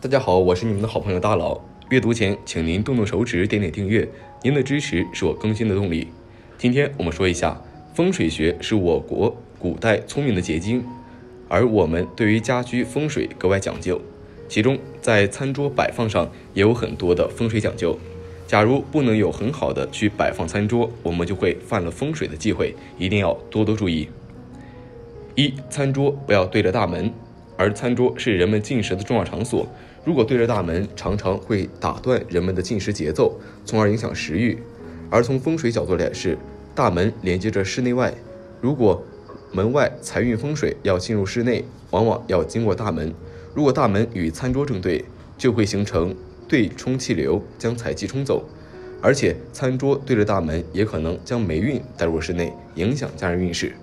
大家好，我是你们的好朋友大佬。阅读前，请您动动手指，点点订阅，您的支持是我更新的动力。今天我们说一下，风水学是我国古代聪明的结晶，而我们对于家居风水格外讲究，其中在餐桌摆放上也有很多的风水讲究。假如不能有很好的去摆放餐桌，我们就会犯了风水的忌讳，一定要多多注意。一、餐桌不要对着大门，而餐桌是人们进食的重要场所，如果对着大门，常常会打断人们的进食节奏，从而影响食欲。而从风水角度来视，大门连接着室内外，如果门外财运风水要进入室内，往往要经过大门。如果大门与餐桌正对，就会形成对冲气流，将财气冲走。而且餐桌对着大门，也可能将霉运带入室内，影响家人运势。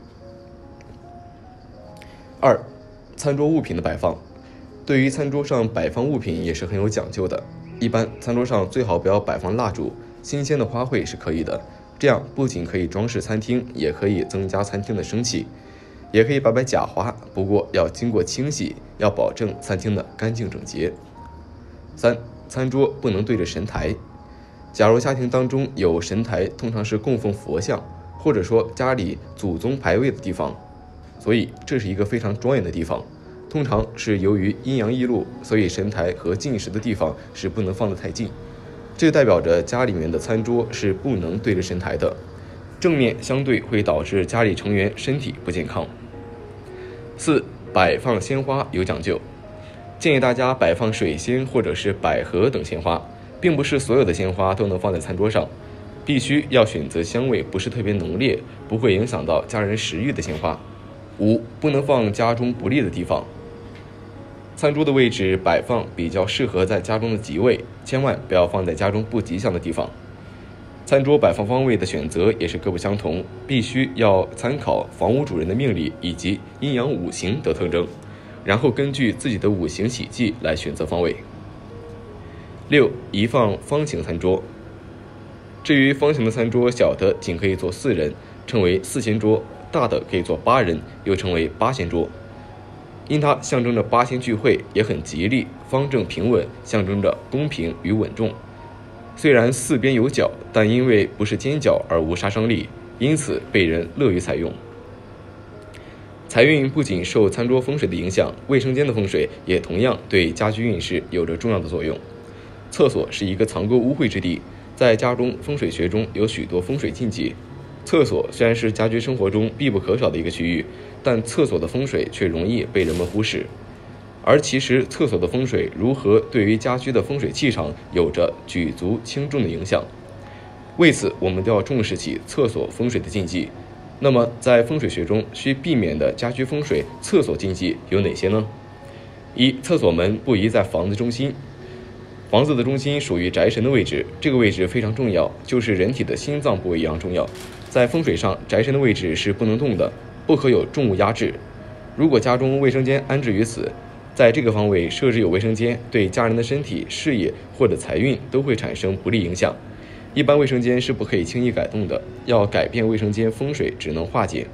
二、餐桌物品的摆放。对于餐桌上摆放物品也是很有讲究的。一般餐桌上最好不要摆放蜡烛，新鲜的花卉是可以的，这样不仅可以装饰餐厅，也可以增加餐厅的生气。也可以摆假花，不过要经过清洗，要保证餐厅的干净整洁。三、餐桌不能对着神台。假如家庭当中有神台，通常是供奉佛像，或者说家里祖宗牌位的地方，所以这是一个非常庄严的地方。通常是由于阴阳异路，所以神台和进食的地方是不能放得太近。这代表着家里面的餐桌是不能对着神台的，正面相对会导致家里成员身体不健康。四、摆放鲜花有讲究，建议大家摆放水仙或者是百合等鲜花，并不是所有的鲜花都能放在餐桌上，必须要选择香味不是特别浓烈，不会影响到家人食欲的鲜花。五、不能放家中不利的地方。餐桌的位置摆放比较适合在家中的吉位，千万不要放在家中不吉祥的地方。餐桌摆放方位的选择也是各不相同，必须要参考房屋主人的命理以及阴阳五行的特征，然后根据自己的五行喜忌来选择方位。六、宜放方形餐桌。至于方形的餐桌，小的仅可以坐4人，称为4仙桌，大的可以坐8人，又称为8仙桌。因它象征着8仙聚会，也很吉利，方正平稳，象征着公平与稳重。虽然4边有角，但因为不是尖角而无杀伤力，因此被人乐于采用。财运不仅受餐桌风水的影响，卫生间的风水也同样对家居运势有着重要的作用。厕所是一个藏垢污秽之地，在家中风水学中有许多风水禁忌。厕所虽然是家居生活中必不可少的一个区域，但厕所的风水却容易被人们忽视。而其实厕所的风水如何对于家居的风水气场有着举足轻重的影响。为此，我们都要重视起厕所风水的禁忌。那么在风水学中需避免的家居风水厕所禁忌有哪些呢？一、厕所门不宜在房子中心。房子的中心属于宅神的位置，这个位置非常重要，就是人体的心脏部位一样重要。在风水上，宅神的位置是不能动的，不可有重物压制。如果家中卫生间安置于此，在这个方位设置有卫生间，对家人的身体、事业或者财运都会产生不利影响。一般卫生间是不可以轻易改动的，要改变卫生间风水只能化解。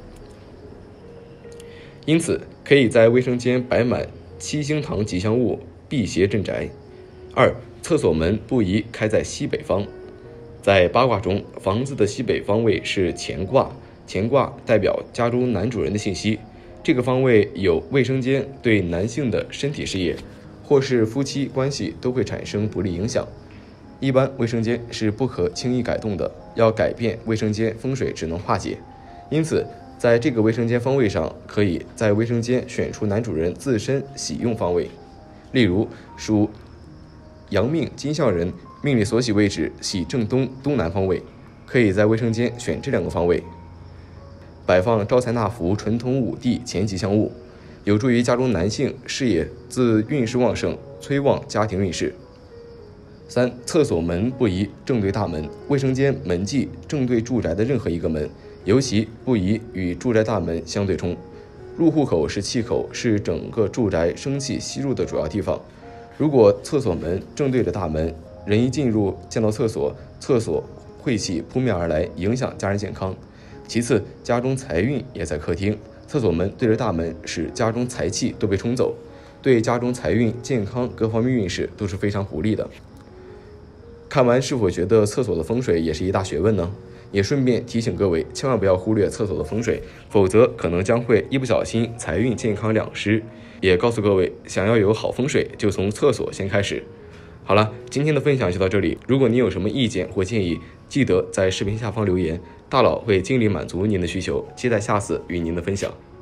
因此，可以在卫生间摆满7星堂吉祥物，辟邪镇宅。二、厕所门不宜开在西北方。在八卦中，房子的西北方位是乾卦，乾卦代表家中男主人的信息。这个方位有卫生间，对男性的身体事业或是夫妻关系都会产生不利影响。一般卫生间是不可轻易改动的，要改变卫生间风水只能化解。因此，在这个卫生间方位上，可以在卫生间选出男主人自身喜用方位。例如，属阳命金相人命里所喜位置喜正东东南方位，可以在卫生间选这2个方位。摆放招财纳福、纯铜5帝前吉祥物，有助于家中男性事业自运势旺盛，催旺家庭运势。三、厕所门不宜正对大门，卫生间门忌正对住宅的任何一个门，尤其不宜与住宅大门相对冲。入户口是气口，是整个住宅生气吸入的主要地方。如果厕所门正对着大门，人一进入见到厕所，厕所晦气扑面而来，影响家人健康。其次，家中财运也在客厅，厕所门对着大门，使家中财气都被冲走。 对家中财运、健康各方面运势都是非常不利的。看完是否觉得厕所的风水也是一大学问呢？也顺便提醒各位，千万不要忽略厕所的风水，否则可能将会一不小心财运健康两失。也告诉各位，想要有好风水，就从厕所先开始。好了，今天的分享就到这里。如果你有什么意见或建议，记得在视频下方留言，大佬会尽力满足您的需求。期待下次与您的分享。